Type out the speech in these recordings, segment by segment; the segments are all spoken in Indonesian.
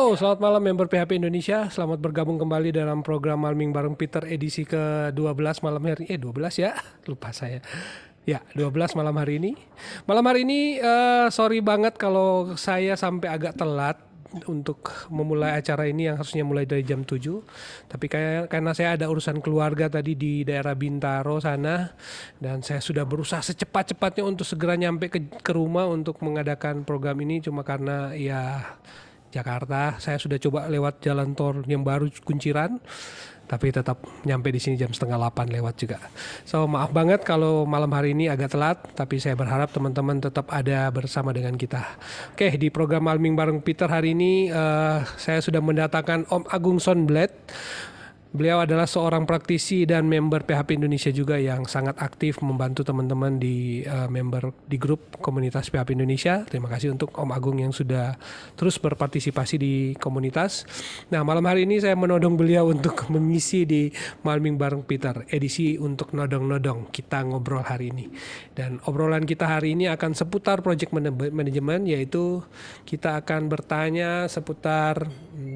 Halo, selamat malam member PHP Indonesia. Selamat bergabung kembali dalam program Malming bareng Peter edisi ke-12 malam hari. 12 ya? Lupa saya. Ya, 12 malam hari ini. Malam hari ini sorry banget kalau saya sampai agak telat untuk memulai acara ini yang harusnya mulai dari jam 7. Tapi karena saya ada urusan keluarga tadi di daerah Bintaro sana dan saya sudah berusaha secepat-cepatnya untuk segera nyampe ke rumah untuk mengadakan program ini, cuma karena ya Jakarta, saya sudah coba lewat jalan tol yang baru Kunciran, tapi tetap nyampe di sini jam setengah 8 lewat juga. So maaf banget kalau malam hari ini agak telat, tapi saya berharap teman-teman tetap ada bersama dengan kita. Oke, di program Malming bareng Peter hari ini saya sudah mendatangkan Om Agung Sonblad. Beliau adalah seorang praktisi dan member PHP Indonesia juga yang sangat aktif membantu teman-teman di member di grup komunitas PHP Indonesia. Terima kasih untuk Om Agung yang sudah terus berpartisipasi di komunitas. Nah, malam hari ini saya menodong beliau untuk mengisi di Malming bareng Peter edisi untuk nodong-nodong kita ngobrol hari ini. Dan obrolan kita hari ini akan seputar project management, yaitu kita akan bertanya seputar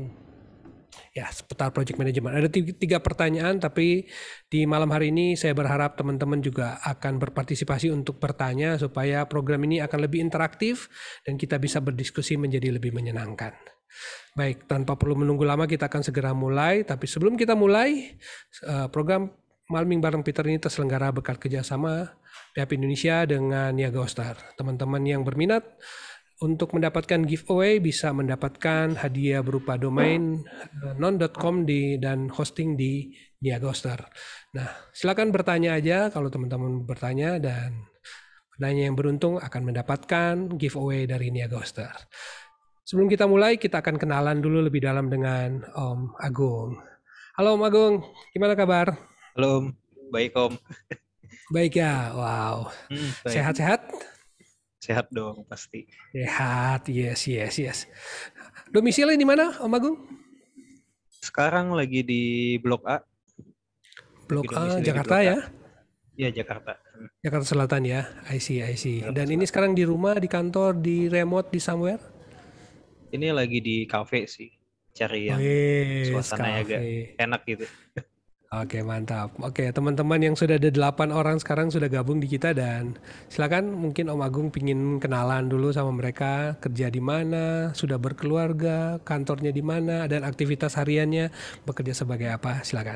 project management. Ada tiga pertanyaan, tapi di malam hari ini saya berharap teman-teman juga akan berpartisipasi untuk bertanya supaya program ini akan lebih interaktif dan kita bisa berdiskusi menjadi lebih menyenangkan. Baik, tanpa perlu menunggu lama kita akan segera mulai. Tapi sebelum kita mulai, program Malming bareng Peter ini terselenggara berkat kerjasama PHP Indonesia dengan Niaga Hostar. Teman-teman yang berminat untuk mendapatkan giveaway bisa mendapatkan hadiah berupa domain non.com dan hosting di Niaga Hostar. Nah, silakan bertanya aja kalau teman-teman bertanya, dan penanya yang beruntung akan mendapatkan giveaway dari Niaga Hostar. Sebelum kita mulai, kita akan kenalan dulu lebih dalam dengan Om Agung. Halo Om Agung, gimana kabar? Halo, baik Om. Baik ya, wow. Baik. Sehat-sehat? Sehat dong pasti. Sehat, yes. Domisili di mana Om Agung? Sekarang lagi di Blok A. Blok A, Domisili di Jakarta Blok A. ya? Iya, Jakarta. Jakarta Selatan ya, I see. Jakarta Dan ini Selatan. sekarang di rumah, di kantor, di remote, di somewhere? Ini lagi di cafe sih. Cari yang Wes, suasananya agak kafe. enak gitu. Oke, mantap. Oke, teman-teman yang sudah ada 8 orang sekarang sudah gabung di kita, dan silakan mungkin Om Agung pingin kenalan dulu sama mereka, kerja di mana, sudah berkeluarga, kantornya di mana, dan aktivitas hariannya bekerja sebagai apa, silakan.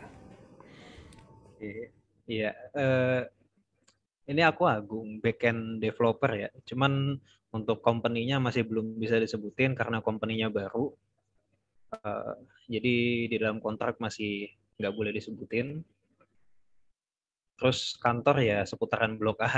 Iya, ini aku Agung, backend developer ya. Cuman untuk company-nya masih belum bisa disebutin karena company-nya baru. Jadi di dalam kontrak masih nggak boleh disebutin. Terus kantor ya seputaran Blok A.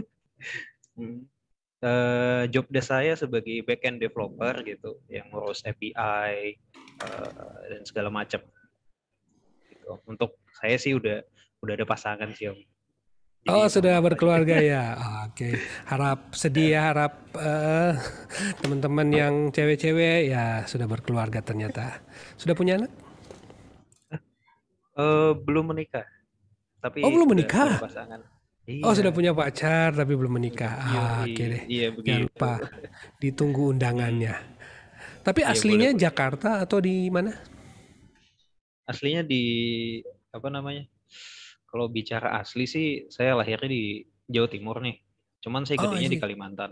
Job desk saya sebagai backend developer gitu, yang ngurus API dan segala macam. Gitu. Untuk saya sih udah ada pasangan sih Om. Jadi Oh, sudah mohon maaf aja. berkeluarga ya. Oke. Harap teman-teman yang cewek-cewek ya sudah berkeluarga ternyata. Sudah punya anak? Belum menikah, Oh, tapi belum udah punya menikah. pasangan. Oh, sudah Iya, punya pacar tapi belum menikah. iya, Oke deh. iya Jangan begitu. lupa ditunggu undangannya. Hmm, Tapi iya boleh aslinya boleh. Jakarta atau di mana? Aslinya di apa namanya? Kalau bicara asli sih, saya lahirnya di Jawa Timur nih. Cuman saya Oh, I gedenya di see. Kalimantan.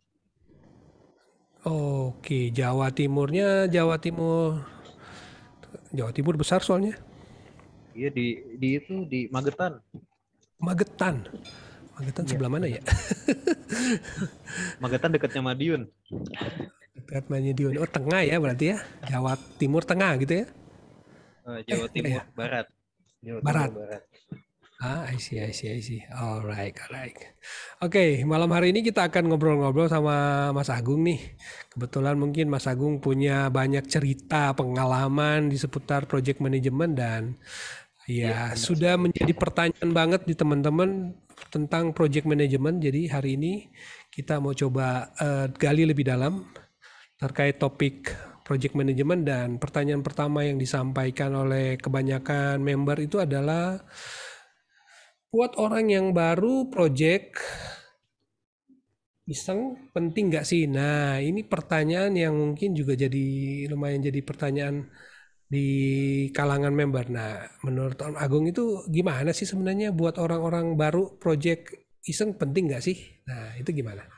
Oke, Jawa Timur. Jawa Timur besar soalnya. Iya di itu di Magetan. Magetan. Magetan Iya, sebelah mana ya? benar. Magetan dekatnya Madiun. Dekat Madiun. Oh, tengah ya berarti ya. Jawa Timur tengah gitu ya. Jawa Enggak Timur ya? Barat. Jawa Timur Barat. Barat. I see. Alright. Oke, malam hari ini kita akan ngobrol-ngobrol sama Mas Agung nih. Kebetulan mungkin Mas Agung punya banyak cerita pengalaman di seputar project management, dan Iya, ya benar sudah sekali. menjadi pertanyaan banget di teman-teman tentang project management. Jadi hari ini kita mau coba gali lebih dalam terkait topik project management, dan pertanyaan pertama yang disampaikan oleh kebanyakan member itu adalah, buat orang yang baru project, Iseng penting nggak sih? Nah, ini pertanyaan yang mungkin juga jadi lumayan jadi pertanyaan di kalangan member. Nah, menurut Om Agung itu gimana sih sebenarnya buat orang-orang baru project iseng penting nggak sih? Nah, itu gimana?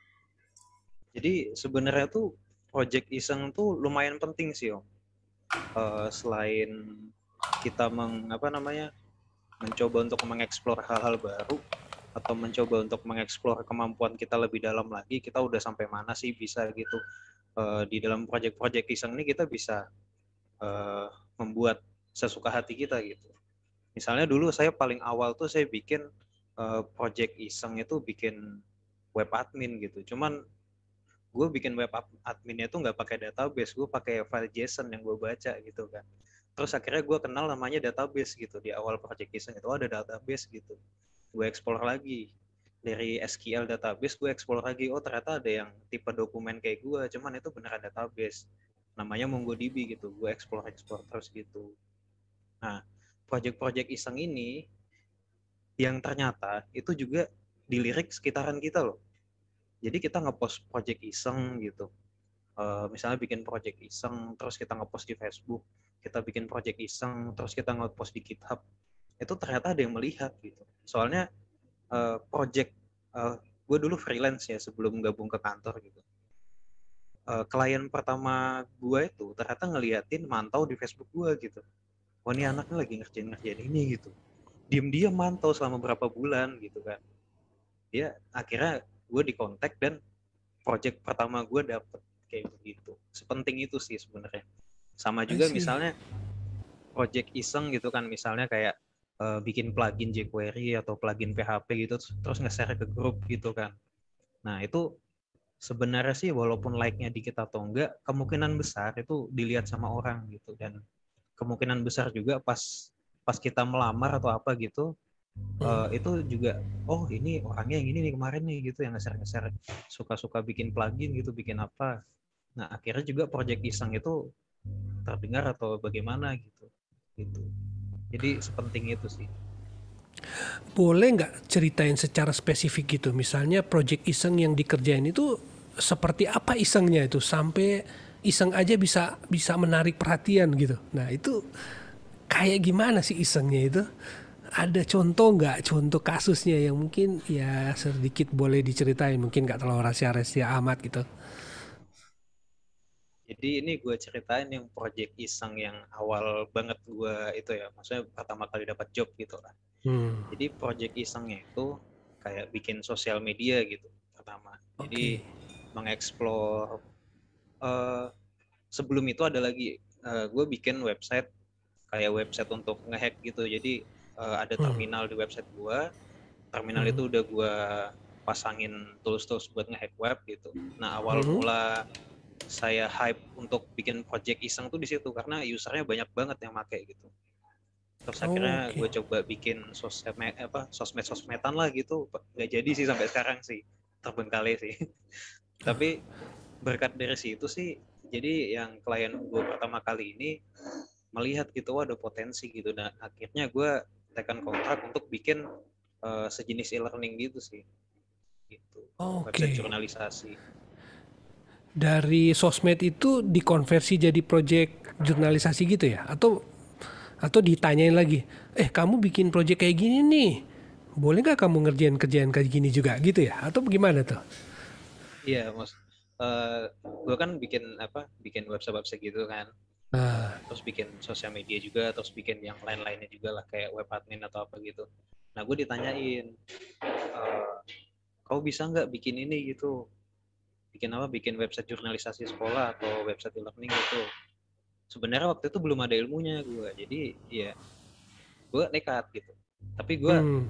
Jadi sebenarnya tuh project iseng tuh lumayan penting sih Om. Selain kita mencoba untuk mengeksplor hal-hal baru atau mencoba untuk mengeksplor kemampuan kita lebih dalam lagi, kita udah sampai mana sih bisa gitu. Di dalam project-project iseng ini kita bisa uh, membuat sesuka hati kita gitu. Misalnya dulu saya paling awal tuh saya bikin project iseng itu bikin web admin gitu. Cuman gue bikin web adminnya itu nggak pakai database, gue pakai file JSON yang gue baca gitu kan. Terus akhirnya gue kenal namanya database gitu di awal project iseng itu ada database gitu. Gue explore lagi dari SQL database, gue explore lagi, oh ternyata ada yang tipe dokumen kayak gue, cuman itu beneran database, namanya MongoDB gitu. Gue explore terus gitu. Nah, project-project iseng ini yang ternyata itu juga dilirik sekitaran kita loh. Jadi kita ngepost project iseng gitu. Misalnya bikin project iseng, terus kita ngepost di Facebook, kita bikin project iseng, terus kita ngepost di GitHub. Itu ternyata ada yang melihat gitu. Soalnya project gue dulu freelance ya sebelum gabung ke kantor gitu. Klien pertama gue itu ternyata ngeliatin mantau di Facebook gue gitu. Wah ini anaknya lagi ngerjain ini gitu. Diem-diem mantau selama berapa bulan gitu kan. Dia akhirnya gue dikontak dan project pertama gue dapet kayak begitu. Sepenting itu sih sebenarnya. Sama I juga see. misalnya project iseng gitu kan, misalnya kayak bikin plugin jQuery atau plugin PHP gitu terus nge-share ke grup gitu kan. Nah, itu sebenarnya sih walaupun like-nya dikit atau enggak, kemungkinan besar itu dilihat sama orang gitu dan kemungkinan besar juga pas pas kita melamar atau apa gitu itu juga oh ini orangnya yang ini nih kemarin nih gitu yang nge-share suka-suka bikin plugin gitu, bikin apa. Nah, akhirnya juga project iseng itu terdengar atau bagaimana gitu. Gitu. Jadi sepenting itu sih. Boleh nggak ceritain secara spesifik gitu? Misalnya project iseng yang dikerjain itu seperti apa isengnya itu sampai iseng aja bisa bisa menarik perhatian gitu. Nah itu kayak gimana sih isengnya itu? Ada contoh nggak? Contoh kasusnya yang mungkin ya sedikit boleh diceritain. Mungkin nggak terlalu rahasia-rahasia amat gitu. Jadi ini gue ceritain yang project iseng yang awal banget gue itu ya, maksudnya pertama kali dapat job gitu lah. Hmm, Jadi project isengnya itu kayak bikin sosial media gitu pertama. Jadi oke. mengeksplor uh, sebelum itu ada lagi gue bikin website kayak website untuk ngehack gitu. Jadi ada Hmm, terminal di website gue. Terminal hmm, itu udah gue pasangin tools-tools buat ngehack web gitu. Nah awal hmm. mula saya hype untuk bikin project iseng tuh di situ karena usernya banyak banget yang make gitu. Terus Oh, akhirnya oke. gue coba bikin sosmed-sosmedan lah gitu. Gak jadi sih sampai sekarang sih, terbengkalai sih. Tapi berkat dari situ sih, jadi yang klien gue pertama kali ini melihat gitu, wah ada potensi gitu. Dan akhirnya gue tekan kontrak untuk bikin sejenis e-learning gitu sih, gitu. Website Oke. jurnalisasi. Dari sosmed itu dikonversi jadi project jurnalisasi gitu ya? Atau ditanyain lagi, kamu bikin project kayak gini nih, boleh nggak kamu ngerjain kerjaan kayak gini juga gitu ya? Atau gimana tuh? Iya, mas. Gue kan bikin website-website gitu kan. Nah, Terus bikin sosial media juga, terus bikin yang lain-lainnya juga lah kayak web admin atau apa gitu. Nah, gue ditanyain, uh, kau bisa nggak bikin ini gitu? Bikin apa? Bikin website jurnalisasi sekolah atau website e-learning gitu. Sebenarnya waktu itu belum ada ilmunya gue, jadi ya gue nekat gitu. Tapi gue hmm,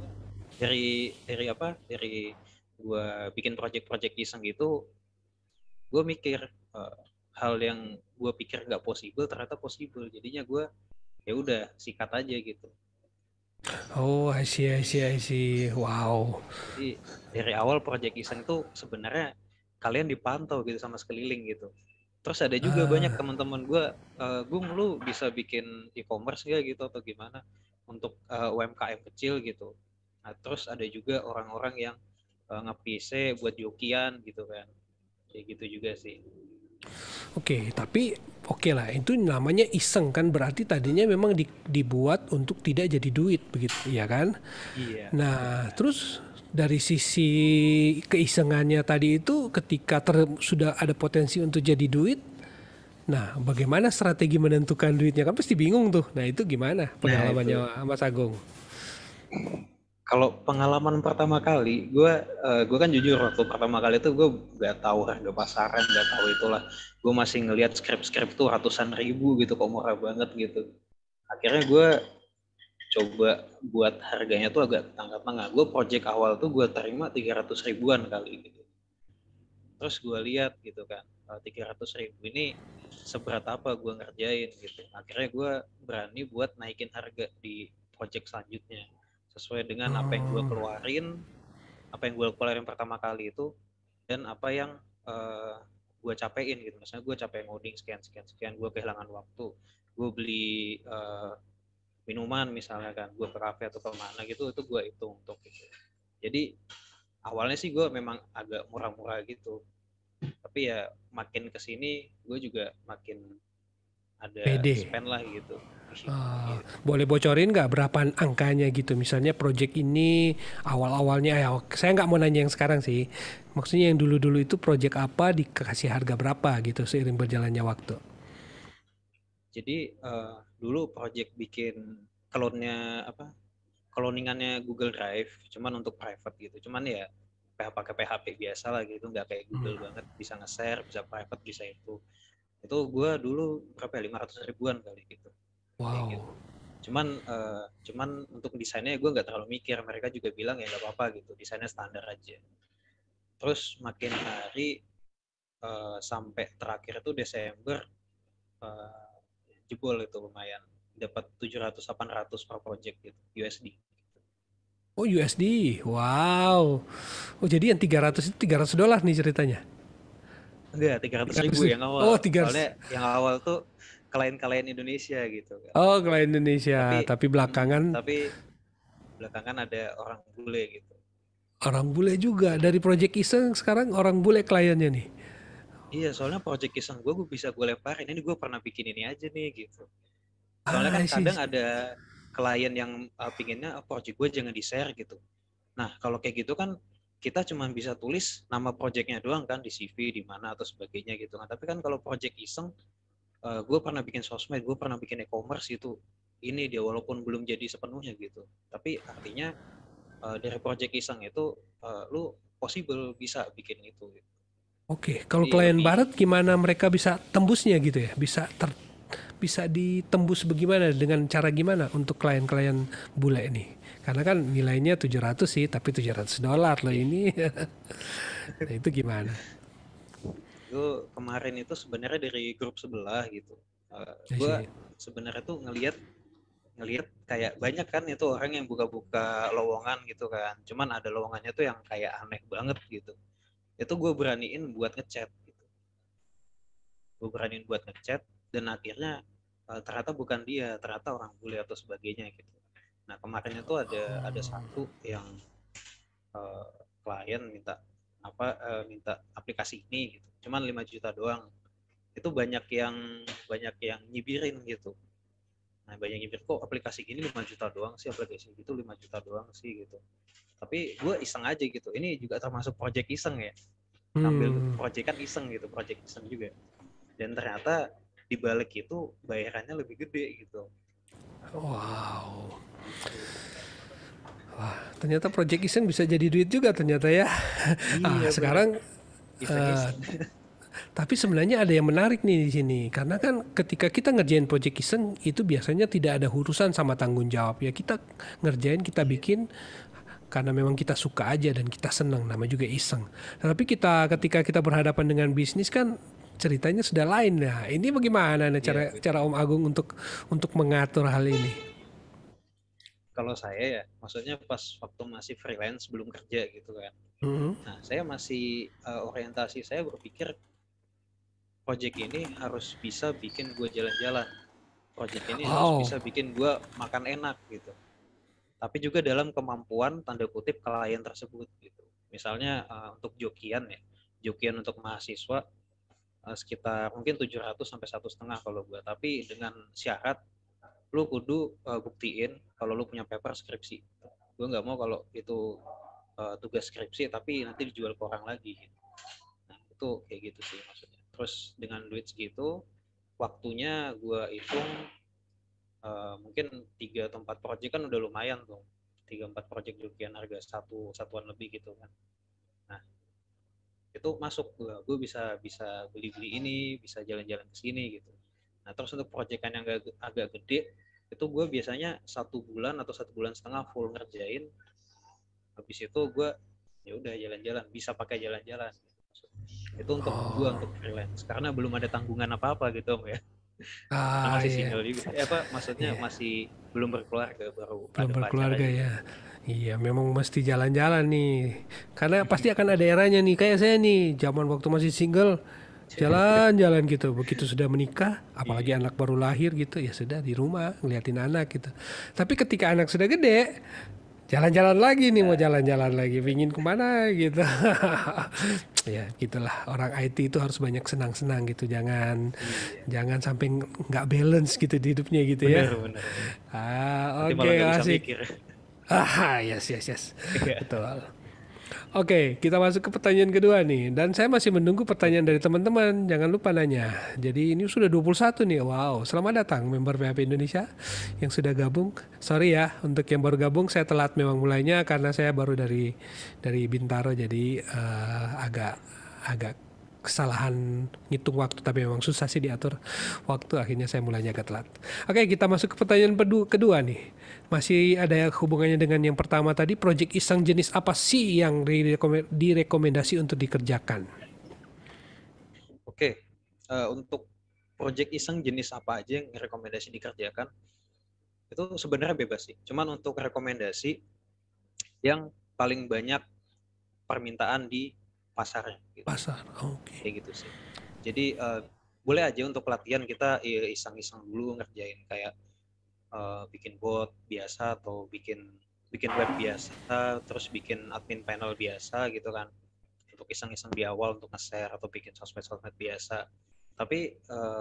dari gue bikin project-project iseng gitu, gue mikir hal yang gue pikir nggak possible ternyata possible, jadinya gue ya udah sikat aja gitu. oh I see, I see, I see, wow. Jadi dari awal project iseng tuh sebenarnya kalian dipantau gitu sama sekeliling gitu. Terus ada juga banyak Ah, teman-teman gue, gue lu bisa bikin e-commerce gak gitu atau gimana untuk UMKM kecil gitu. Nah, terus ada juga orang-orang yang nge-PC buat jokian gitu kan. Kayak gitu juga sih. Oke, tapi oke lah, itu namanya iseng kan, berarti tadinya memang dibuat untuk tidak jadi duit begitu, ya kan? Iya, Nah, benar. terus dari sisi keisengannya tadi itu ketika sudah ada potensi untuk jadi duit, nah bagaimana strategi menentukan duitnya? Kan pasti bingung tuh. Nah, itu gimana Nah itu, pengalamannya Mas Agung? kalau pengalaman pertama kali, gue kan jujur waktu pertama kali itu gue nggak tahu harga pasaran, nggak tahu itulah. Gue masih ngelihat skrip-skrip tuh ratusan ribu gitu, kok murah banget gitu. Akhirnya gue coba buat harganya tuh agak tengah-tengah. Gue project awal tuh gue terima 300 ribuan kali gitu. Terus gue lihat gitu kan, 300 ribu ini seberat apa gue ngerjain gitu. Akhirnya gue berani buat naikin harga di project selanjutnya sesuai dengan Hmm, apa yang gue keluarin pertama kali itu, dan apa yang gue capein gitu. Misalnya gue capek ngoding sekian sekian sekian, gue kehilangan waktu, gue beli minuman misalnya kan, gue ke kafe atau kemana gitu, itu gue hitung untuk gitu. Jadi awalnya sih gue memang agak murah-murah gitu, tapi ya makin kesini gue juga makin ada pede. spend lah gitu. Gitu. Boleh bocorin nggak berapa angkanya gitu? Misalnya project ini awal-awalnya, ya saya nggak mau nanya yang sekarang sih. Maksudnya yang dulu-dulu itu project apa dikasih harga berapa gitu seiring berjalannya waktu. Jadi dulu project bikin clone-nya apa, cloningannya Google Drive, cuman untuk private gitu. Cuman ya pakai PHP biasa lah gitu, nggak kayak Google banget, bisa nge-share, bisa private, bisa itu. Itu gue dulu berapa ya, 500 ribuan kali gitu. Kayak Wow. gitu. Cuman untuk desainnya gue nggak terlalu mikir, mereka juga bilang ya nggak apa-apa gitu, desainnya standar aja. Terus makin hari sampai terakhir itu Desember, eh, jebol itu lumayan, dapat 700-800 per project gitu USD. Oh USD. Wow. Oh jadi yang 300 itu $300 nih ceritanya. Enggak, 300 ribu 300. yang awal, Oh 300. soalnya yang awal tuh klien-klien Indonesia gitu kan. Oh klien Indonesia, tapi tapi belakangan tapi belakangan ada orang bule gitu. orang bule juga dari Project Iseng sekarang orang bule kliennya nih. Iya, soalnya project iseng gue bisa gue lemparin, ini gue pernah bikin ini aja nih gitu. Soalnya kan Ah sih. kadang ada klien yang pinginnya project gue jangan di share gitu. Nah kalau kayak gitu kan kita cuma bisa tulis nama projectnya doang kan di CV di mana atau sebagainya gitu kan. Tapi kan kalau project iseng, gue pernah bikin sosmed, gue pernah bikin e-commerce gitu. Ini dia walaupun belum jadi sepenuhnya gitu. Tapi artinya dari project iseng itu lu possible bisa bikin itu. Gitu. Oke, kalau Jadi klien lebih. barat gimana mereka bisa tembusnya gitu ya? Bisa ditembus bagaimana dengan cara gimana untuk klien-klien bule ini? Karena kan nilainya 700 sih, tapi $700 loh ini. Nah, itu gimana? Gue kemarin itu sebenarnya dari grup sebelah gitu. I Gue see. sebenarnya tuh ngelihat ngelihat kayak banyak kan itu orang yang buka-buka lowongan gitu kan. Cuman ada lowongannya tuh yang kayak aneh banget gitu. Itu gue beraniin buat ngechat gitu. Gue beraniin buat ngechat, dan akhirnya ternyata bukan dia, ternyata orang bule atau sebagainya gitu. Nah kemarin itu ada satu yang uh, klien minta aplikasi ini gitu. Cuman 5 juta doang. Itu banyak yang nyibirin gitu. Nah banyak nyibir, kok aplikasi gini 5 juta doang sih, aplikasi gitu 5 juta doang sih gitu. Tapi gue iseng aja gitu, ini juga termasuk project iseng ya, ngambil Hmm, project kan iseng gitu, project iseng juga. Dan ternyata di balik itu bayarannya lebih gede gitu. wow. Gitu. Ternyata project iseng bisa jadi duit juga ternyata ya. Iya bener, Sekarang eh, iseng-iseng. tapi sebenarnya ada yang menarik nih di sini. Karena kan ketika kita ngerjain project iseng itu biasanya tidak ada urusan sama tanggung jawab ya. Kita ngerjain, kita Iya. bikin karena memang kita suka aja dan kita senang, nama juga iseng. Tapi ketika kita berhadapan dengan bisnis kan ceritanya sudah lain. Nah, ini bagaimana nih Iya cara bener. cara Om Agung untuk mengatur hal ini? Kalau saya ya, maksudnya pas waktu masih freelance belum kerja gitu kan. Mhm. Nah, saya masih orientasi saya berpikir project ini harus bisa bikin gue jalan-jalan. Project ini harus Wow, bisa bikin gue makan enak gitu. Tapi juga dalam kemampuan tanda kutip klien tersebut gitu. Misalnya untuk jokian ya, jokian untuk mahasiswa sekitar mungkin 700 sampai 1,5 kalau gue. Tapi dengan syarat lu kudu buktiin kalau lu punya paper skripsi. Gue nggak mau kalau itu tugas skripsi tapi nanti dijual ke orang lagi. Nah itu kayak gitu sih maksudnya. Terus dengan duit segitu, waktunya gue hitung mungkin 3 atau 4 project kan udah lumayan tuh. 3-4 project jokian harga satuan lebih gitu kan. Nah itu masuk gue bisa bisa beli-beli ini, bisa jalan-jalan ke sini gitu. Nah terus untuk proyekan yang agak gede itu gue biasanya 1 bulan atau 1,5 bulan full ngerjain. Habis itu gue ya udah jalan-jalan, bisa pakai jalan-jalan. Itu untuk gue Oh. untuk freelance karena belum ada tanggungan apa-apa gitu Om ya. Karena Ah masih ya, single juga. Maksudnya iya. masih belum berkeluarga, baru Belum ada pacar berkeluarga aja ya. gitu. Iya, memang mesti jalan-jalan nih. Karena pasti akan ada eranya nih. Kayak saya nih, zaman waktu masih single, jalan-jalan gitu. Begitu sudah menikah, apalagi Iya, anak baru lahir gitu, ya sudah di rumah ngeliatin anak gitu. Tapi ketika anak sudah gede, jalan-jalan lagi nih, mau ya, jalan-jalan lagi, pingin kemana gitu. Ya, gitulah. Orang IT itu harus banyak senang-senang gitu. Jangan iya. jangan sampai nggak balance gitu di hidupnya gitu ya. Bener, bener, bener. Ah, Nanti malah oke, nggak bisa asik. mikir. Ah, yes, yes, yes. Iya. Betul. Oke, kita masuk ke pertanyaan kedua nih. Dan saya masih menunggu pertanyaan dari Oke. teman-teman. Jangan lupa nanya. Jadi ini sudah 21 nih. Wow, selamat datang member PHP Indonesia yang sudah gabung. Sorry ya, untuk yang baru gabung saya telat memang mulainya karena saya baru dari Bintaro jadi agak agak kesalahan ngitung waktu tapi memang susah sih diatur waktu akhirnya saya mulainya agak telat. Oke, kita masuk ke pertanyaan kedua nih. Masih ada hubungannya dengan yang pertama tadi, project iseng jenis apa sih yang direkomendasi untuk dikerjakan? Oke, untuk project iseng jenis apa aja yang rekomendasi dikerjakan itu sebenarnya bebas sih. Cuman untuk rekomendasi yang paling banyak permintaan di pasarnya gitu. Pasar, oke. Kayak gitu sih. Jadi boleh aja untuk pelatihan kita iseng-iseng dulu ngerjain kayak bikin bot biasa atau bikin bikin web biasa, terus bikin admin panel biasa gitu kan. Untuk iseng-iseng di awal untuk nge-share atau bikin sosmed-sosmed biasa. Tapi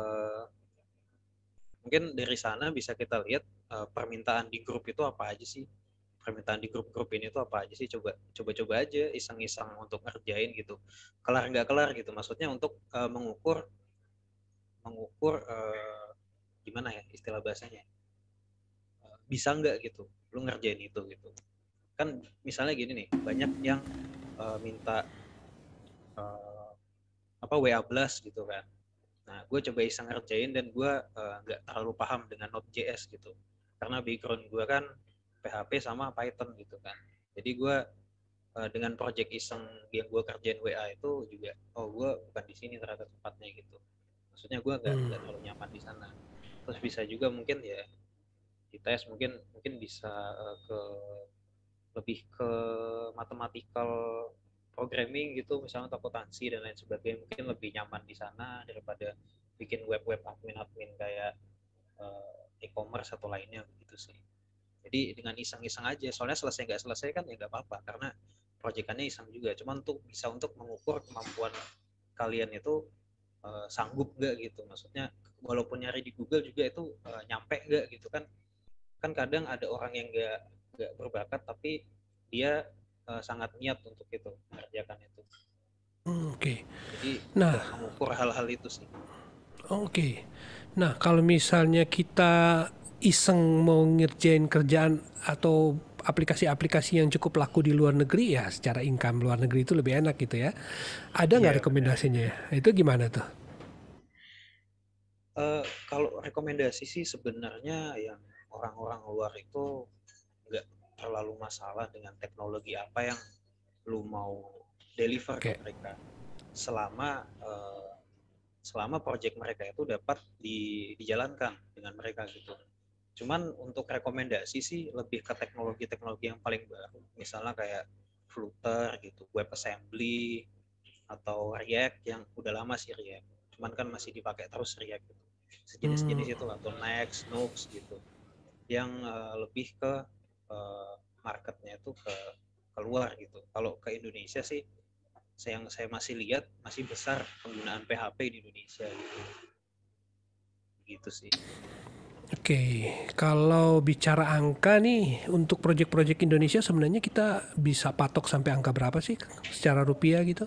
mungkin dari sana bisa kita lihat permintaan di grup itu apa aja sih, permintaan di grup-grup ini tuh apa aja sih, coba aja iseng-iseng untuk ngerjain gitu, kelar nggak kelar gitu, maksudnya untuk mengukur mengukur gimana ya istilah bahasanya, bisa nggak gitu lu ngerjain itu gitu kan. Misalnya gini nih, banyak yang minta uh, apa WA blast gitu kan. Nah, gue coba iseng ngerjain dan gue nggak terlalu paham dengan Node.js gitu. Karena background gue kan PHP sama Python gitu kan. Jadi gue dengan project iseng yang gue kerjain WA itu juga, oh gue bukan di sini ternyata tempatnya gitu. Maksudnya gue nggak terlalu nyaman di sana. Terus bisa juga mungkin ya dites, mungkin mungkin bisa ke lebih ke mathematical programming gitu, misalnya akuntansi dan lain sebagainya, mungkin lebih nyaman di sana daripada bikin web-web admin-admin kayak e-commerce atau lainnya gitu sih. Jadi dengan iseng-iseng aja, soalnya selesai nggak selesai kan ya nggak apa-apa karena proyekannya iseng juga. Cuma untuk bisa untuk mengukur kemampuan kalian itu sanggup nggak gitu. Maksudnya walaupun nyari di Google juga itu nyampe nggak gitu kan. Kan kadang ada orang yang nggak berbakat tapi dia sangat niat untuk itu mengerjakan itu. Oke. Jadi Nah, ya mengukur hal-hal itu sih. oke. Nah, kalau misalnya kita iseng mau ngerjain kerjaan atau aplikasi-aplikasi yang cukup laku di luar negeri ya secara income luar negeri itu lebih enak gitu ya. Ada nggak Iya benar. rekomendasinya ya? Itu gimana tuh? Kalau rekomendasi sih sebenarnya yang orang-orang luar itu nggak terlalu masalah dengan teknologi apa yang lu mau deliver ke Oke. mereka, selama selama project mereka itu dapat dijalankan dengan mereka gitu. Cuman untuk rekomendasi sih lebih ke teknologi-teknologi yang paling baru, misalnya kayak Flutter gitu, WebAssembly atau React yang udah lama sih React, cuman kan masih dipakai terus React gitu. Hmm, Sejenis-jenis itu atau Next, Nux gitu, yang lebih ke uh, marketnya itu ke keluar gitu. Kalau ke Indonesia sih, yang saya masih lihat masih besar penggunaan PHP di Indonesia gitu sih. Oke, kalau bicara angka nih untuk proyek-proyek Indonesia sebenarnya kita bisa patok sampai angka berapa sih secara rupiah gitu?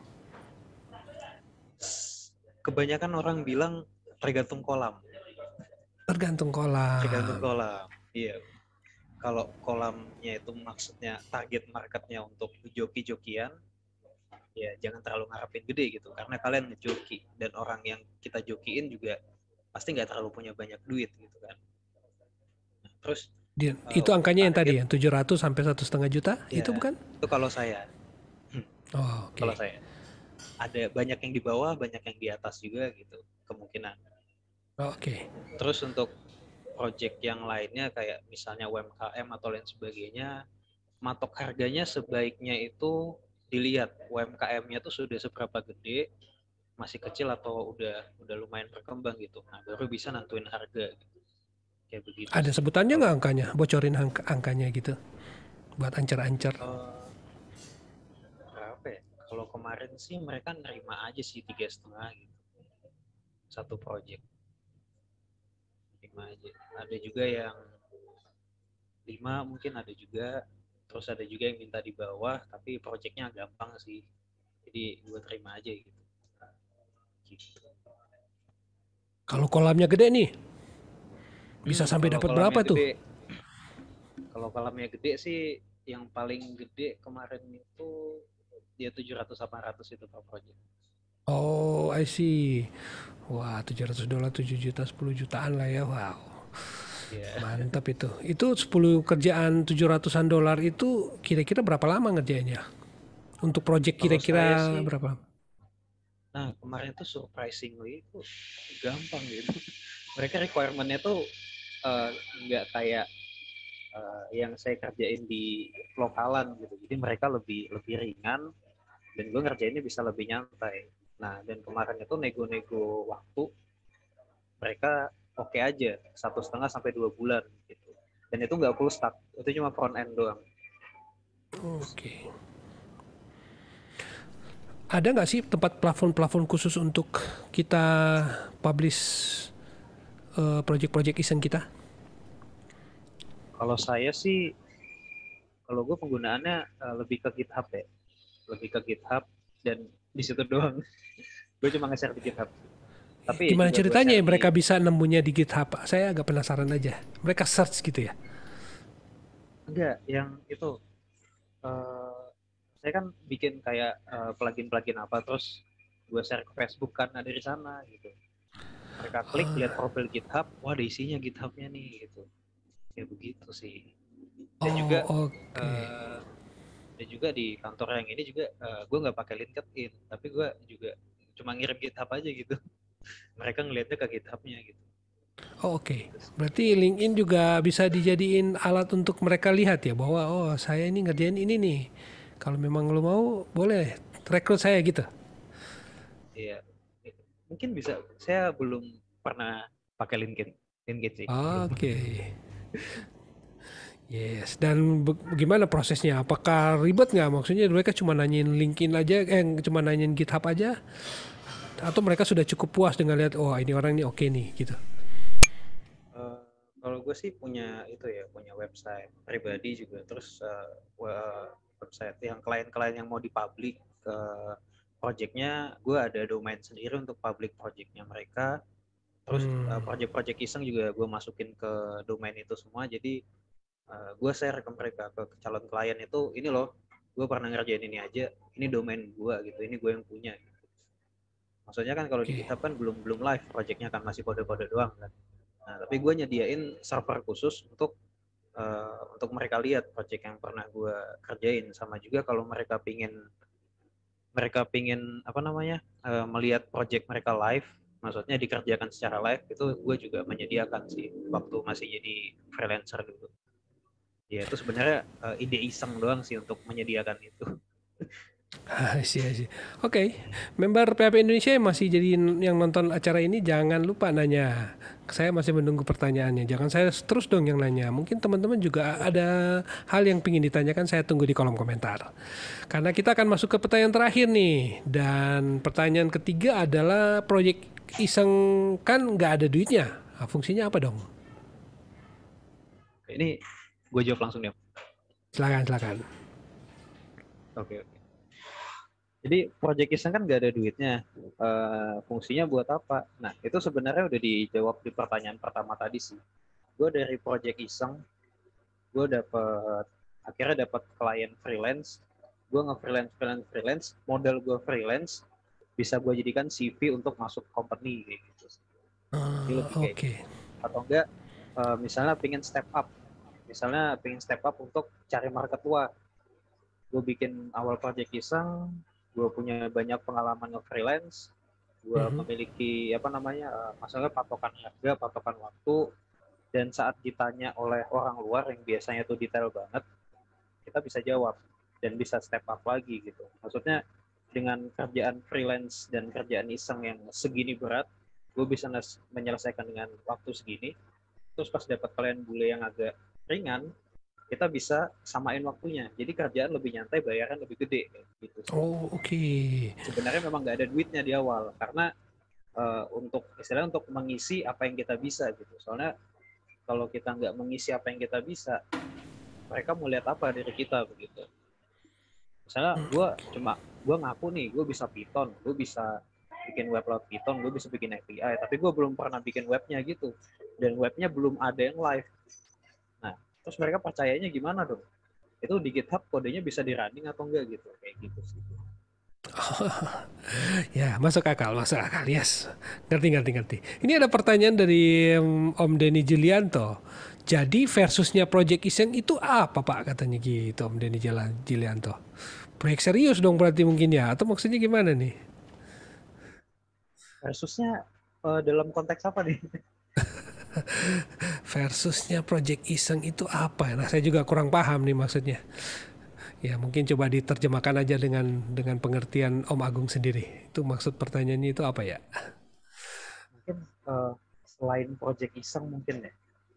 Kebanyakan orang bilang tergantung kolam. Tergantung kolam. Tergantung kolam. Iya. Kalau kolamnya itu maksudnya target marketnya untuk joki-jokian, ya jangan terlalu ngarepin gede gitu. Karena kalian ngejoki dan orang yang kita jokiin juga pasti nggak terlalu punya banyak duit gitu kan. Nah, terus Itu untuk angkanya yang tadi target, yang 700 sampai 1,5 juta, itu ya bukan? itu kalau saya. Oh, Kalau oke. saya ada banyak yang di bawah, banyak yang di atas juga gitu kemungkinan. Oh, oke. Terus untuk project yang lainnya kayak misalnya UMKM atau lain sebagainya, matok harganya sebaiknya itu dilihat UMKM-nya tuh sudah seberapa gede, masih kecil atau udah lumayan berkembang gitu. Nah, baru bisa nentuin harga gitu. Kayak begitu Ada sih. sebutannya Kalau nggak angkanya? Bocorin angkanya gitu. Buat ancer-ancer. uh, berapa ya? Kalau kemarin sih mereka nerima aja sih 3,5 gitu. Satu project. Nerima aja. Ada juga yang 5 mungkin ada juga. Terus ada juga yang minta di bawah, tapi projectnya gampang sih. Jadi gue terima aja gitu. Gitu. Kalau kolamnya gede nih, bisa sampai Kalau dapat kolamnya berapa tuh? gede, kalau kolamnya gede sih yang paling gede kemarin itu dia 700-800 itu per project. Oh, I see. Wah, $700, 7 juta, 10 jutaan lah ya. Wow. Ya, Mantap itu. Itu 10 kerjaan 700-an dolar itu kira-kira berapa lama ngerjainnya? Untuk project kalau saya kira-kira sih, berapa lama? nah kemarin tuh surprisingly itu gampang gitu. Mereka requirementnya tuh eh, nggak kayak yang saya kerjain di lokalan gitu. Jadi mereka lebih lebih ringan dan gue ngerjainnya bisa lebih nyantai. Nah, dan kemarin itu nego-nego waktu mereka oke aja 1,5 sampai 2 bulan gitu. Dan itu nggak full stack, itu cuma front end doang. Oke. Ada nggak sih tempat plafon-plafon khusus untuk kita publish project-project iseng kita? Kalau saya sih, kalau gue penggunaannya lebih ke GitHub ya, lebih ke GitHub dan di situ doang. Gue cuma nge-share di GitHub. Tapi ya Gimana juga gue ceritanya share ya mereka di, bisa nemunya di GitHub? Saya agak penasaran aja. Mereka search gitu ya? enggak, yang itu uh, saya kan bikin kayak plugin-plugin apa terus gue share ke Facebook kan ada di sana gitu. Mereka klik lihat profil GitHub, wah ada isinya GitHub-nya nih gitu. Kayak begitu sih. Dan juga Oh, oke. uh, dan juga di kantor yang ini juga gue nggak pakai LinkedIn, tapi gue juga cuma ngirim GitHub aja gitu. Mereka ngelihatnya ke GitHub-nya gitu. Oh, oke. Gitu sih. Berarti LinkedIn juga bisa dijadiin alat untuk mereka lihat ya bahwa oh saya ini ngerjain ini nih. Kalau memang lo mau boleh rekrut saya gitu. Iya. Mungkin bisa. Saya belum pernah pakai LinkedIn. LinkedIn sih, belum. Oke. Yes. Dan gimana prosesnya? Apakah ribet nggak? Maksudnya mereka cuma nanyain LinkedIn aja, cuma nanyain GitHub aja, atau mereka sudah cukup puas dengan lihat oh ini orang ini oke nih gitu. Eh, kalau gue sih punya itu ya, punya website pribadi juga, terus website yang klien-klien yang mau dipublik ke projectnya, gue ada domain sendiri untuk public projectnya mereka. Terus Hmm. project-project iseng juga gue masukin ke domain itu semua. Jadi gue share ke mereka, ke calon klien itu, ini loh, gue pernah ngerjain ini aja, ini domain gue gitu, ini gue yang punya. Gitu. Maksudnya kan kalau di Oke. GitHub kan belum belum live, projectnya kan masih kode-kode doang kan. Nah, tapi gue nyediain server khusus untuk mereka lihat project yang pernah gue kerjain. Sama juga kalau mereka pingin apa namanya melihat project mereka live, maksudnya dikerjakan secara live, itu gue juga menyediakan sih waktu masih jadi freelancer dulu. Ya itu sebenarnya ide iseng doang sih untuk menyediakan itu. I see. Oke, member PHP Indonesia yang masih jadi yang nonton acara ini jangan lupa nanya. Saya masih menunggu pertanyaannya. Jangan saya terus dong yang nanya. Mungkin teman-teman juga ada hal yang ingin ditanyakan. Saya tunggu di kolom komentar. Karena kita akan masuk ke pertanyaan terakhir nih. Dan pertanyaan ketiga adalah proyek iseng kan nggak ada duitnya. Nah, fungsinya apa dong? Ini gue jawab langsung deh. Silakan. Oke. Jadi project iseng kan nggak ada duitnya. Fungsinya buat apa? Nah, itu sebenarnya udah dijawab di pertanyaan pertama tadi sih. Gue dari project iseng, gue akhirnya dapat klien freelance. Gue nge-freelance, modal gue freelance, bisa gue jadikan CV untuk masuk company kayak gitu. Jadi lebih kayak Oke. atau enggak misalnya pengen step up. Misalnya pengen step up untuk cari market luar. Gue bikin awal project iseng, gue punya banyak pengalaman nge-freelance, gue memiliki masalah patokan harga, patokan waktu, dan saat ditanya oleh orang luar yang biasanya tuh detail banget, kita bisa jawab dan bisa step up lagi gitu. Maksudnya dengan kerjaan freelance dan kerjaan iseng yang segini berat, gue bisa menyelesaikan dengan waktu segini. Terus pas dapat klien bule yang agak ringan, kita bisa samain waktunya. Jadi kerjaan lebih nyantai, bayaran lebih gede gitu. Oh, oke. Sebenarnya memang nggak ada duitnya di awal karena untuk mengisi apa yang kita bisa gitu. Soalnya kalau kita nggak mengisi apa yang kita bisa, mereka mau lihat apa dari kita begitu. Misalnya gue ngaku nih, gue bisa Python, gue bisa bikin web lewat Python, gue bisa bikin API, tapi gue belum pernah bikin webnya gitu. Dan webnya belum ada yang live. Nah, terus mereka percayanya gimana dong? Itu di GitHub kodenya bisa di running atau enggak gitu, kayak gitu sih. Ya, masuk akal, yes. Ngerti. Ini ada pertanyaan dari Om Denny Julianto. Jadi versusnya Project Iseng itu apa Pak katanya gitu Om Denny Julianto. Proyek serius dong berarti mungkin ya, atau maksudnya gimana nih? Versusnya dalam konteks apa nih? Versusnya Project Iseng itu apa ya? Nah, saya juga kurang paham nih maksudnya. Ya, mungkin coba diterjemahkan aja dengan pengertian Om Agung sendiri. Itu maksud pertanyaannya itu apa ya? Mungkin selain project iseng mungkin ya.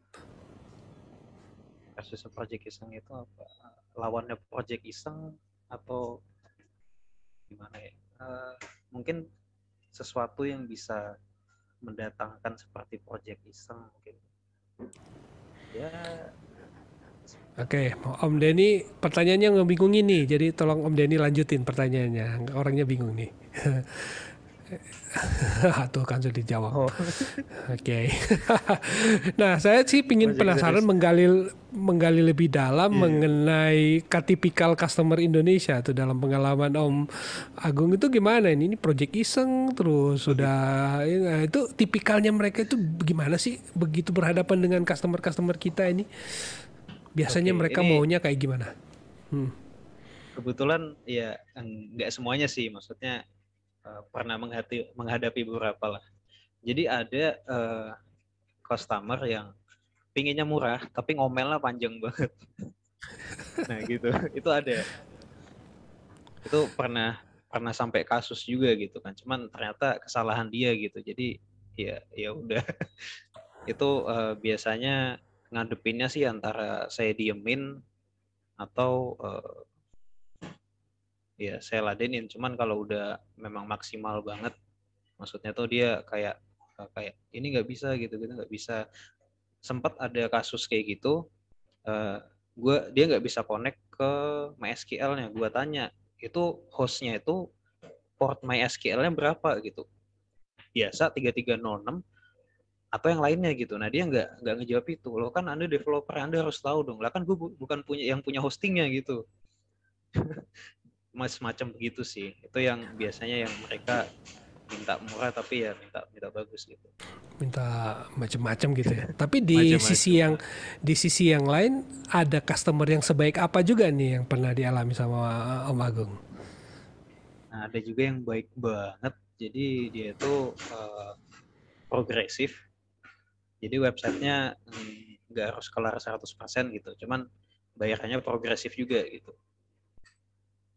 Versus project iseng itu apa? Lawannya project iseng atau gimana ya? Mungkin sesuatu yang bisa mendatangkan seperti project iseng mungkin. Ya. Oke, Om Denny pertanyaannya ngebingungin nih, jadi tolong Om Denny lanjutin pertanyaannya. Orangnya bingung nih. Tuh kan sudah dijawab. Oh. Oke. Nah, saya sih pingin penasaran menggali lebih dalam mengenai tipikal customer Indonesia tuh dalam pengalaman Om Agung itu gimana ini? Ini project iseng terus sudah itu tipikalnya mereka itu gimana sih begitu berhadapan dengan customer kita ini? Biasanya mereka maunya kayak gimana? Kebetulan ya nggak semuanya sih, maksudnya pernah menghadapi beberapa lah. Jadi ada customer yang pinginnya murah tapi ngomelnya panjang banget. Nah gitu, itu ada. Itu pernah sampai kasus juga gitu kan. Cuman ternyata kesalahan dia gitu. Jadi ya udah. Itu biasanya ngadepinnya sih antara saya diemin atau ya saya ladenin. Cuman kalau udah memang maksimal banget, maksudnya tuh dia kayak ini nggak bisa gitu nggak bisa. Sempat ada kasus kayak gitu, dia nggak bisa connect ke MySQL-nya. Gue tanya itu hostnya itu port MySQL-nya berapa gitu, biasa 3306 atau yang lainnya gitu. Nah dia nggak ngejawab itu. Lo kan Anda developer, Anda harus tahu dong. Lah kan gue bukan punya hostingnya gitu. Macam begitu sih. Itu yang biasanya yang mereka minta murah tapi ya minta bagus gitu. Minta macam-macam gitu ya. Tapi di sisi yang lain ada customer yang sebaik apa juga nih yang pernah dialami sama Om Agung. Nah, ada juga yang baik banget. Jadi dia itu progresif. Jadi websitenya nggak harus kelar 100% gitu. Cuman bayarannya progresif juga gitu.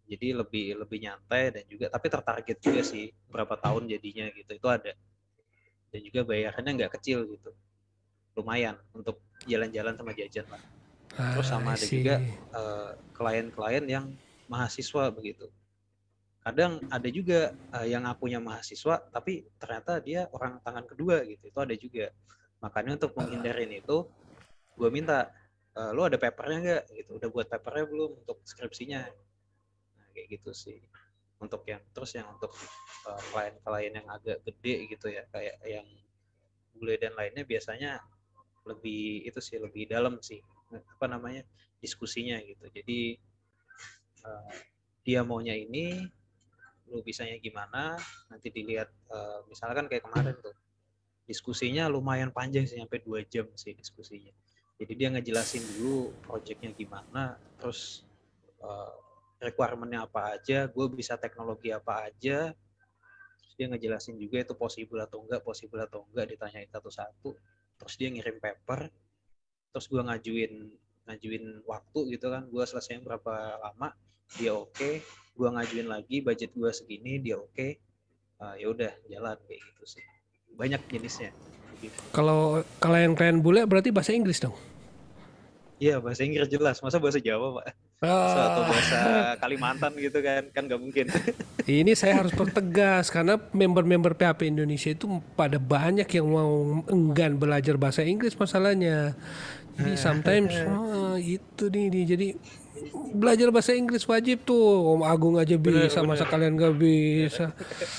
Jadi lebih nyantai dan juga tapi tertarget juga sih berapa tahun jadinya gitu. Itu ada. Dan juga bayarannya nggak kecil gitu. Lumayan untuk jalan-jalan sama jajan lah. Terus I sama ada juga see. klien-klien yang mahasiswa begitu. Kadang ada juga yang akunya mahasiswa tapi ternyata dia orang tangan kedua gitu. Itu ada juga. Makanya untuk menghindarin itu gue minta lu ada papernya nggak gitu, udah buat papernya belum untuk skripsinya. Nah, kayak gitu sih untuk yang terus yang untuk klien-klien yang agak gede gitu ya kayak yang bule dan lainnya biasanya lebih itu sih lebih dalam sih apa namanya diskusinya gitu. Jadi uh, dia maunya ini, lu bisanya gimana, nanti dilihat misalkan kayak kemarin tuh diskusinya lumayan panjang sih sampai 2 jam sih diskusinya. Jadi dia ngejelasin dulu projectnya gimana, terus uh, requirement-nya apa aja, gue bisa teknologi apa aja, terus dia ngejelasin juga itu possible atau enggak, ditanyain satu-satu, terus dia ngirim paper, terus gue ngajuin waktu gitu kan, gue selesainya berapa lama, dia oke, gue ngajuin lagi budget gue segini, dia oke, ya udah jalan kayak gitu sih. Banyak jenisnya begitu. Kalau klien-klien bule berarti bahasa Inggris dong? Iya bahasa Inggris jelas, masa bahasa Jawa pak? Atau bahasa Ah, Kalimantan gitu kan nggak mungkin. ini saya harus pertegas karena member-member PHP Indonesia itu pada banyak yang mau enggan belajar bahasa Inggris masalahnya. Jadi sometimes itu nih, jadi belajar bahasa Inggris wajib tuh. Om Agung aja Bener bisa, masa bener. kalian gak bisa?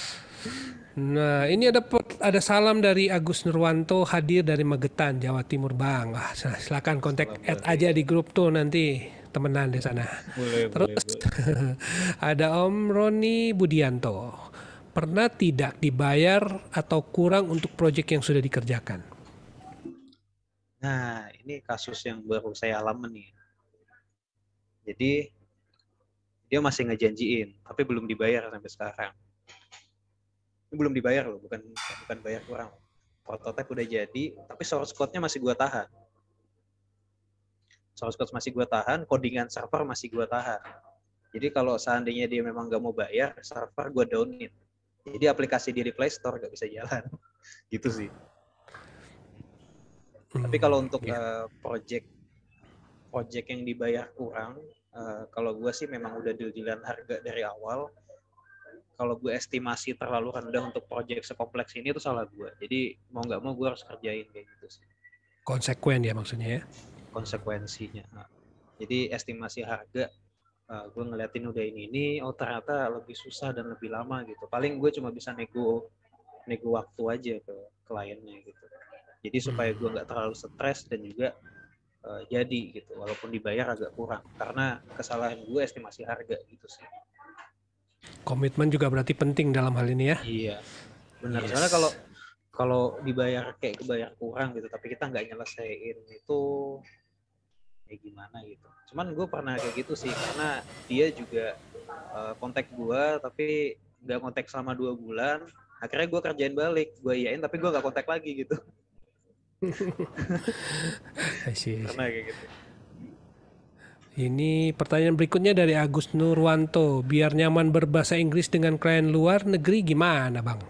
Nah, ini ada salam dari Agus Nurwanto hadir dari Magetan, Jawa Timur, Bang. Wah, silakan kontak Salam add buat aja di dia. grup tuh nanti temenan di sana. Boleh boleh Terus boleh. ada Om Roni Budianto. Pernah tidak dibayar atau kurang untuk proyek yang sudah dikerjakan? Nah ini kasus yang baru saya alami nih. Jadi dia masih ngejanjiin, tapi belum dibayar sampai sekarang. Ini belum dibayar loh, bukan bukan bayar kurang. Prototipe udah jadi, tapi source code-nya masih gua tahan. Source code masih gua tahan, codingan server masih gua tahan. Jadi kalau seandainya dia memang nggak mau bayar, server gua downin. Jadi aplikasi dia di Play Store nggak bisa jalan. Gitu sih. Tapi kalau untuk Ya. project project yang dibayar kurang, kalau gue sih memang udah deal-dealan harga dari awal. Kalau gue estimasi terlalu rendah untuk project sekompleks ini itu salah gue. Jadi mau nggak mau gue harus kerjain kayak gitu sih Konsekuen ya maksudnya ya. konsekuensinya. Nah, jadi estimasi harga gue ngeliatin udah ini oh ternyata lebih susah dan lebih lama gitu. Paling gue cuma bisa nego nego waktu aja ke kliennya gitu. Jadi supaya gue nggak terlalu stres dan juga jadi gitu walaupun dibayar agak kurang karena kesalahan gue estimasi harga gitu sih. Komitmen juga berarti penting dalam hal ini ya. Iya benar soalnya kalau Yes. kalau dibayar kayak kebayar kurang gitu tapi kita nggak nyelesain itu kayak gimana gitu. Cuman gue pernah kayak gitu sih karena dia juga kontak gue tapi nggak kontak selama 2 bulan, akhirnya gue kerjain balik, gue iyain tapi gue nggak kontak lagi gitu. I see, I see. Pernah kayak gitu. Ini pertanyaan berikutnya dari Agus Nurwanto. Biar nyaman berbahasa Inggris dengan klien luar negeri gimana, Bang?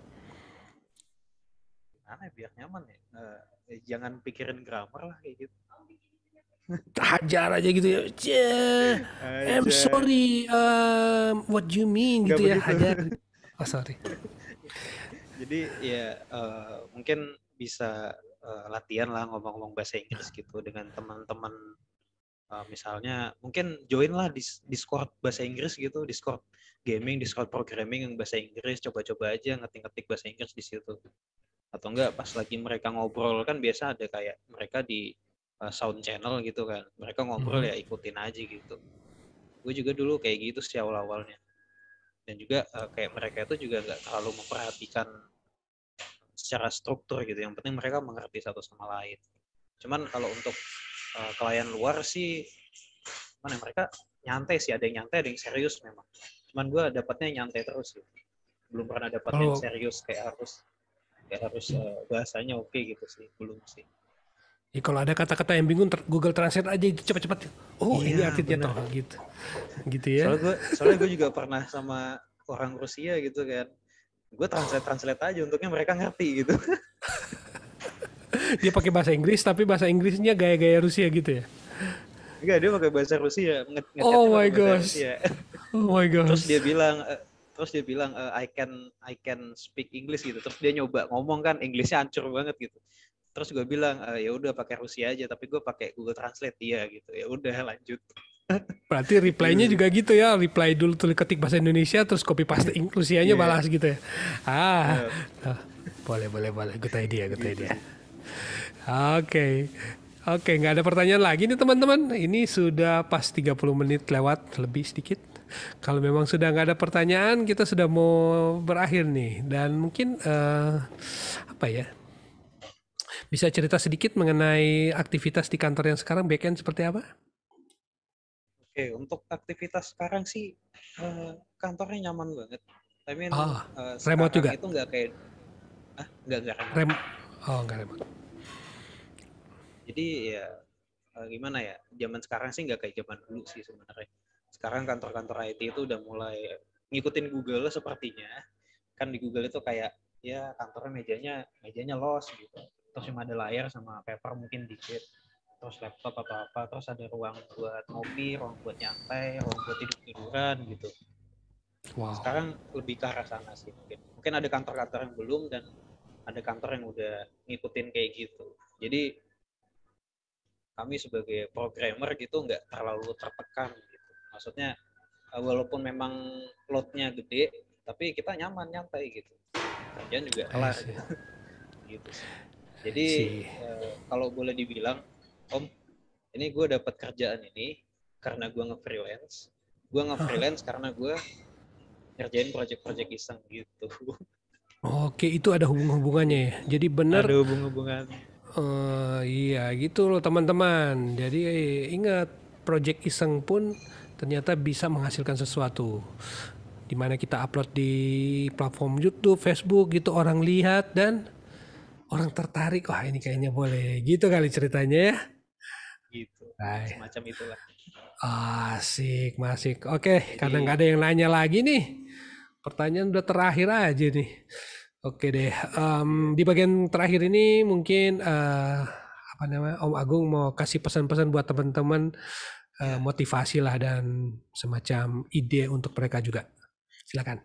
Gimana ya, biar nyaman ya jangan pikirin grammar lah kayak gitu Hajar aja gitu ya. I'm aja. sorry, what do you mean Nggak gitu ya, begitu. hajar. Oh, sorry. Jadi ya mungkin bisa latihan lah ngomong-ngomong bahasa Inggris gitu dengan teman-teman. Misalnya mungkin join lah di Discord bahasa Inggris gitu, Discord gaming, Discord programming yang bahasa Inggris, coba-coba aja ngetik-ngetik bahasa Inggris di situ. Atau enggak pas lagi mereka ngobrol kan biasa ada kayak mereka di sound channel gitu kan. Mereka ngobrol Mhm. ya ikutin aja gitu. Gue juga dulu kayak gitu sih awal-awalnya. Dan juga kayak mereka itu juga nggak terlalu memperhatikan secara struktur gitu. Yang penting mereka mengerti satu sama lain. Cuman kalau untuk klien luar sih, mana mereka nyantai sih. Ada yang nyantai, ada yang serius memang. Cuman gue dapatnya nyantai terus sih. Belum pernah dapat yang Kalau serius kayak harus bahasanya oke gitu sih. Belum sih. Ya, kalau ada kata-kata yang bingung, Google Translate aja itu cepat-cepat. Oh, ini Iya, artinya bener. toh gitu. Gitu ya. Soalnya gue juga pernah sama orang Rusia gitu kan. Gue translate aja untungnya mereka ngerti gitu. Dia pakai bahasa Inggris tapi bahasa Inggrisnya gaya-gaya Rusia gitu ya. Enggak, dia pakai bahasa Rusia, ngechatnya Oh my pakai bahasa gosh. Rusia. Oh my Terus dia gosh. bilang I can speak English gitu. Terus dia nyoba ngomong kan Inggrisnya hancur banget gitu. Terus gue bilang ya udah pakai Rusia aja, tapi gue pakai Google Translate dia gitu. Ya udah lanjut. Berarti Gitu reply-nya sih. juga gitu ya. Reply dulu tulis ketik bahasa Indonesia terus copy paste Rusianya Iya, balas gitu ya. Ah. yeah, Ah, boleh boleh boleh. Good idea, good gitu idea. sih. Oke. Oke, nggak ada pertanyaan lagi nih teman-teman. Ini sudah pas 30 menit lewat lebih sedikit. Kalau memang sudah nggak ada pertanyaan, kita sudah mau berakhir nih. Dan mungkin apa ya? Bisa cerita sedikit mengenai aktivitas di kantor yang sekarang backend seperti apa? Oke, untuk aktivitas sekarang sih kantornya nyaman banget. I mean Ah, remote sekarang juga. itu nggak kayak nggak remote. Rem Oh, nggak remote. Jadi ya gimana ya? Zaman sekarang sih nggak kayak zaman dulu sih sebenarnya. Sekarang kantor-kantor IT itu udah mulai ngikutin Google sepertinya. Kan di Google itu kayak ya kantornya mejanya los gitu. Terus cuma ada layar sama paper mungkin dikit. Terus laptop atau apa. Terus ada ruang buat ngopi, ruang buat nyantai, ruang buat tidur-tiduran gitu. Wow. Sekarang lebih ke arah sana sih mungkin. Mungkin ada kantor-kantor yang belum dan ada kantor yang udah ngikutin kayak gitu. Jadi kami sebagai programmer gitu nggak terlalu tertekan gitu. Maksudnya walaupun memang load-nya gede, tapi kita nyaman nyantai gitu. Kerjaan juga I kelar see. gitu. Gitu sih. I Jadi see. kalau boleh dibilang, Om, ini gue dapat kerjaan ini karena gue nge-freelance. Gue nge-freelance karena gue ngerjain project-project iseng gitu. Oke, itu ada hubungannya ya. Jadi benar. Ada hubung-hubungannya. Iya gitu loh teman-teman. Jadi ingat, project iseng pun ternyata bisa menghasilkan sesuatu. Dimana kita upload di platform YouTube, Facebook gitu, orang lihat dan orang tertarik. Wah, ini kayaknya boleh. Gitu kali ceritanya ya. Gitu. Baik. Semacam itulah. Asik, masik. Oke, karena nggak Jadi ada yang nanya lagi nih. Pertanyaan udah terakhir aja nih. Oke deh, di bagian terakhir ini mungkin apa namanya, Om Agung mau kasih pesan-pesan buat teman-teman, ya, motivasi lah dan semacam ide untuk mereka juga. Silakan.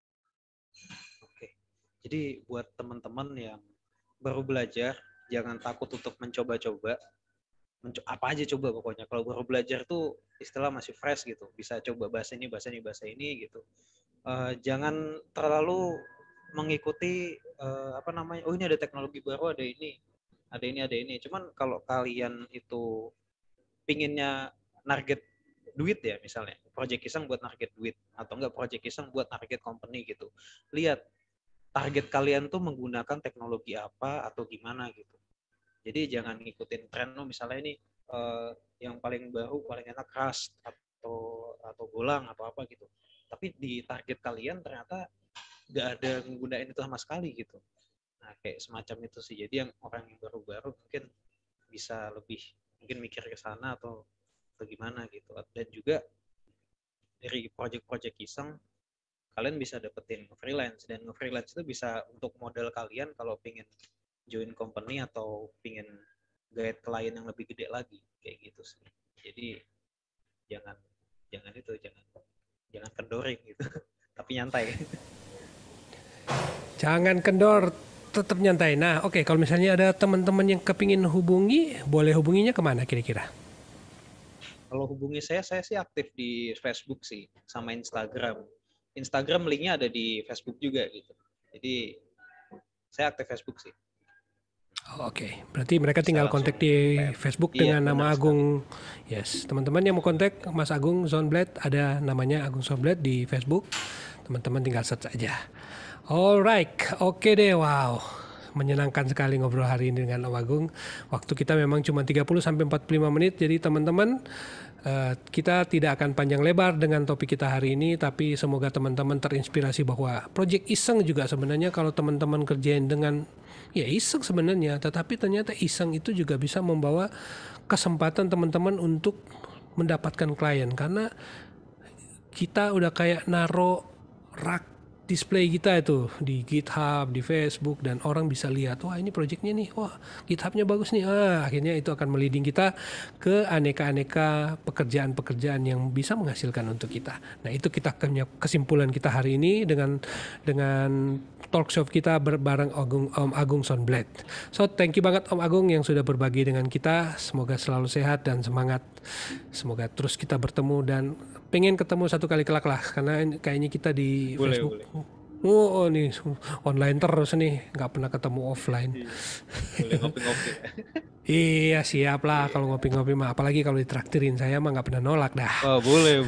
oke. Jadi buat teman-teman yang baru belajar, jangan takut untuk mencoba-coba. Apa aja coba pokoknya. Kalau baru belajar tuh istilah masih fresh gitu. Bisa coba bahasa ini, bahasa ini, bahasa ini gitu. Jangan terlalu mengikuti apa namanya. Oh, ini ada teknologi baru, ada ini, ada ini, ada ini. Cuman kalau kalian itu pinginnya target duit ya misalnya, project iseng buat target duit atau enggak project iseng buat target company gitu. Lihat target kalian tuh menggunakan teknologi apa atau gimana gitu. Jadi jangan ngikutin tren lo misalnya ini yang paling baru paling enak Rust atau Golang atau apa gitu. Tapi di target kalian ternyata nggak ada menggunakan itu sama sekali gitu. Nah kayak semacam itu sih. Jadi yang orang yang baru-baru mungkin bisa lebih mungkin mikir ke sana atau gimana gitu. Dan juga dari project-project iseng kalian bisa dapetin freelance dan freelance itu bisa untuk modal kalian kalau pingin join company atau pingin guide klien yang lebih gede lagi kayak gitu sih. Jadi jangan jangan itu jangan kendoring gitu tapi nyantai. Jangan kendor, tetap nyantai. Nah, oke, kalau misalnya ada teman-teman yang kepingin hubungi, boleh hubunginya kemana kira-kira? Kalau hubungi saya sih aktif di Facebook sih sama Instagram. Instagram linknya ada di Facebook juga gitu. Jadi saya aktif Facebook sih. Oh, oke, berarti mereka Bisa tinggal langsung kontak di PM. Facebook Iya, dengan benar nama sekali. Agung. Yes, teman-teman yang mau kontak Mas Agung Zonblad, ada namanya Agung Zonblad di Facebook. Teman-teman tinggal search aja. Alright, oke deh, wow. Menyenangkan sekali ngobrol hari ini dengan Om Agung. Waktu kita memang cuma 30 sampai 45 menit, jadi teman-teman kita tidak akan panjang lebar dengan topik kita hari ini, tapi semoga teman-teman terinspirasi bahwa project iseng juga sebenarnya kalau teman-teman kerjain dengan ya iseng sebenarnya, tetapi ternyata iseng itu juga bisa membawa kesempatan teman-teman untuk mendapatkan klien, karena kita udah kayak naro rak display kita itu di GitHub, di Facebook, dan orang bisa lihat, wah ini projectnya nih, wah GitHubnya bagus nih, akhirnya itu akan meliding kita ke aneka-aneka pekerjaan-pekerjaan yang bisa menghasilkan untuk kita. Nah itu kita kesimpulan kita hari ini dengan talk show kita bareng Om Agung Sonblad. So thank you banget Om Agung yang sudah berbagi dengan kita. Semoga selalu sehat dan semangat. Semoga terus kita bertemu dan pengen ketemu satu kali kelak lah, karena kayaknya kita di Facebook. Oh nih online terus nih, nggak pernah ketemu offline. Boleh ngopi-ngopi. Iya siap lah kalau ngopi-ngopi mah, apalagi kalau ditraktirin saya mah nggak pernah nolak dah. Oh boleh.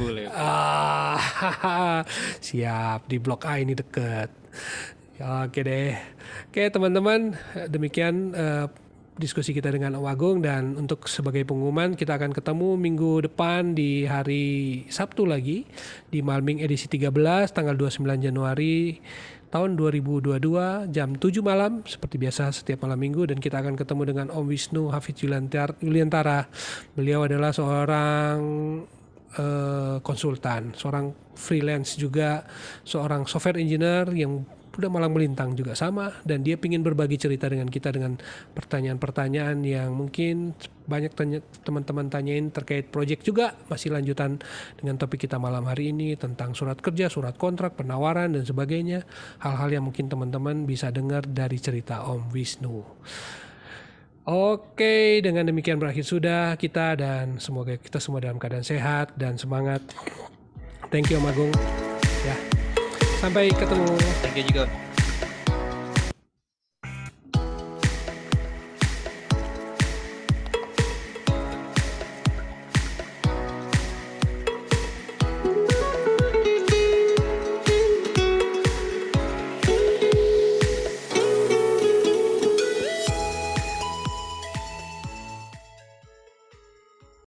Siap, di Blok A ini deket. Oke deh. Oke teman-teman, demikian diskusi kita dengan Om Agung, dan untuk sebagai pengumuman kita akan ketemu minggu depan di hari Sabtu lagi di Malming edisi 13 tanggal 29 Januari tahun 2022 jam 7 malam seperti biasa setiap malam minggu, dan kita akan ketemu dengan Om Wisnu Hafidz Yuliantara. Beliau adalah seorang konsultan, seorang freelance juga, seorang software engineer yang udah malang melintang juga sama, dan dia ingin berbagi cerita dengan kita dengan pertanyaan-pertanyaan yang mungkin banyak teman-teman tanyain terkait project juga, masih lanjutan dengan topik kita malam hari ini tentang surat kerja, surat kontrak, penawaran dan sebagainya, hal-hal yang mungkin teman-teman bisa dengar dari cerita Om Wisnu. Oke, dengan demikian berakhir sudah kita, dan semoga kita semua dalam keadaan sehat dan semangat. Thank you Om Agung. Ya. Sampai ketemu. Thank you juga.